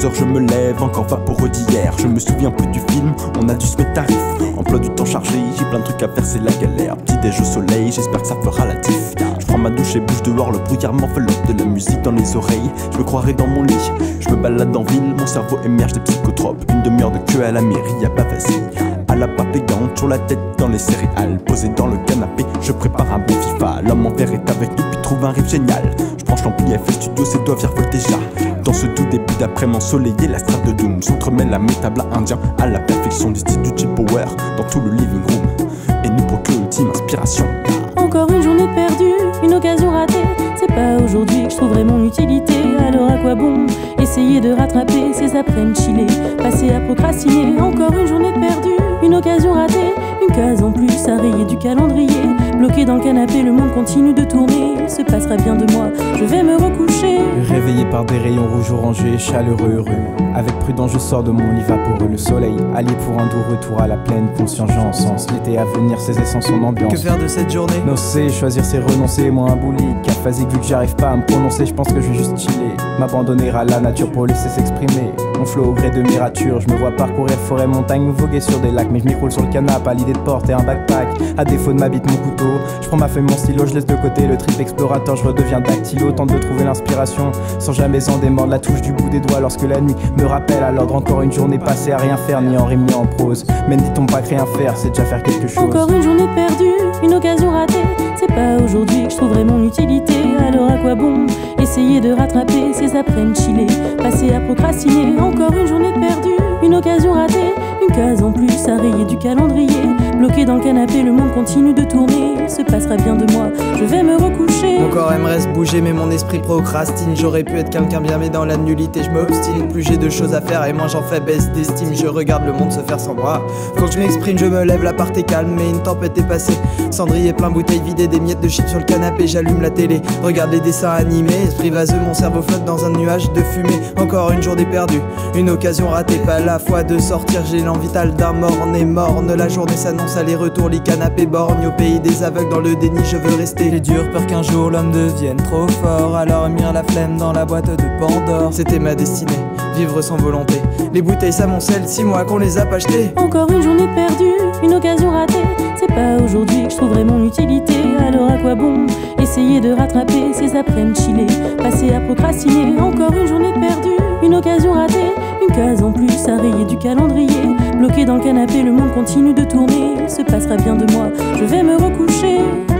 heures je me lève, encore vaporeux d'hier. Je me souviens plus du film, on a dû se mettre tarif. Emploi du temps chargé, j'ai plein de trucs à faire, c'est la galère. Petit déj au soleil, j'espère que ça fera la diff. Je prends ma douche et bouge dehors, le brouillard m'enveloppe, de la musique dans les oreilles. Je me croirais dans mon lit, je me balade en ville, mon cerveau émerge des psychotropes. Une demi-heure de queue à la mairie, y'a pas facile. À la papillante, sur la tête dans les céréales. Posé dans le canapé, je prépare un bon FIFA. L'homme en verre est avec nous, puis trouve un riff génial. Je branche l'ampli FL Studio, ses doigts virevoltent déjà. Dans ce tout début d'après-midi ensoleillé, la strate de Doom s'entremêle à métabla indien à la perfection du style du Chill Power dans tout le living room. Et nous procure l'ultime inspiration. Encore une journée perdue, une occasion ratée. C'est pas aujourd'hui que je trouverai mon utilité. Alors à quoi bon essayer de rattraper ces après-midi chillés, passer à procrastiner. Encore une journée perdue, une occasion ratée. Une case en plus à rayer du calendrier. Bloqué dans le canapé, le monde continue de tourner. Il se passera bien de moi, je vais me recoucher. Réveillé par des rayons rouges orangés, chaleureux, heureux. Avec prudence je sors de mon lit vaporeux. Le soleil allié pour un doux retour à la pleine conscience. J'encense l'été à venir, ses essences, son ambiance. Que faire de cette journée? Nocé, choisir c'est renoncer. Moi un boulique, aphasique vu que j'arrive pas à me prononcer. Je pense que je vais juste chiller, m'abandonner à la nature pour laisser s'exprimer mon flow au gré de mes ratures. Je me vois parcourir forêt, montagne, voguer sur des lacs. Mais je m'y roule sur le canapé à l'idée de porter un backpack. À défaut de ma bite, mon couteau, je prends ma feuille, mon stylo, je laisse de côté le trip explorateur. Je redeviens dactylo, tente de trouver l'inspiration sans jamais en démordre la touche du bout des doigts. Lorsque la nuit me rappelle à l'ordre, encore une journée passée à rien faire, ni en rime ni en prose. Mais ne dit-on pas que rien faire, c'est déjà faire quelque chose. Encore une journée perdue, une occasion ratée. C'est pas aujourd'hui que je trouverai mon utilité. Alors à quoi bon essayer de rattraper ces après-midi chillés, passer à procrastiner. Encore une journée perdue, une occasion ratée. Une case en plus à rayer du calendrier. Bloqué dans le canapé, le monde continue de tourner. Il se passera bien de moi, je vais me recoucher. Mon corps aimerait se bouger mais mon esprit procrastine. J'aurais pu être quelqu'un bien mais dans la nullité je m'obstine. Plus j'ai de choses à faire et moins j'en fais baisse d'estime. Je regarde le monde se faire sans moi. Faut que je m'exprime, je me lève, la part est calme mais une tempête est passée. Cendrier plein bouteille vidée, des miettes de chips sur le canapé. J'allume la télé, regarde les dessins animés. Esprit vaseux, mon cerveau flotte dans un nuage de fumée. Encore une journée perdue, une occasion ratée. Pas la fois de sortir, j'ai l'élan vital d'un morne et morne. La journée s'annonce aller-retour, lit canapé borgne. Au pays des aveugles, dans le déni je veux rester. J'ai dur peur qu'un jour l'homme devienne trop fort. Alors mire la flemme dans la boîte de Pandore. C'était ma destinée, vivre sans volonté. Les bouteilles s'amoncellent, 6 mois qu'on les a pas achetées. Encore une journée perdue, une occasion ratée. C'est pas aujourd'hui que je trouverai mon utilité. Alors à quoi bon essayer de rattraper ces après-midi chillés, passer à procrastiner. Encore une journée perdue, une occasion ratée. Une case en plus à rayer du calendrier. Bloqué dans le canapé, le monde continue de tourner. Il se passera bien de moi, je vais me recoucher.